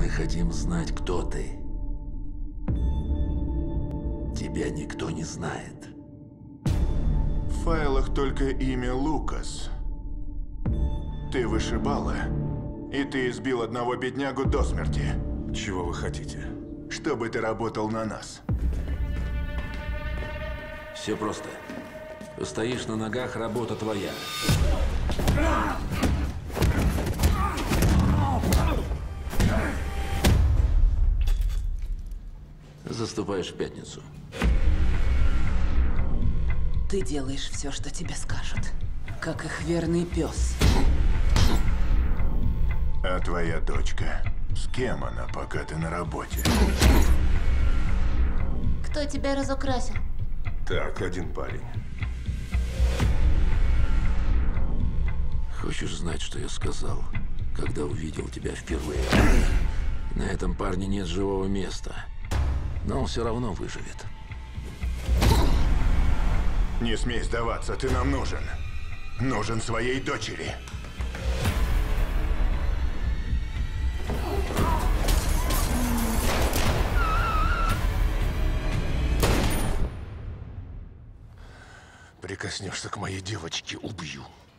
хотим знать, кто ты. Тебя никто не знает. В файлах только имя Лукас. Ты вышибала, и ты избил одного беднягу до смерти. Чего вы хотите? Чтобы ты работал на нас. Все просто. Стоишь на ногах, работа твоя. Заступаешь в пятницу. Ты делаешь все, что тебе скажут. Как их верный пес. А твоя дочка? С кем она, пока ты на работе? Кто тебя разукрасил? Так, один парень. Хочешь знать, что я сказал, когда увидел тебя впервые? На этом парне нет живого места. Но он все равно выживет. Не смей сдаваться, ты нам нужен. Нужен своей дочери. Прикоснешься к моей девочке — убью.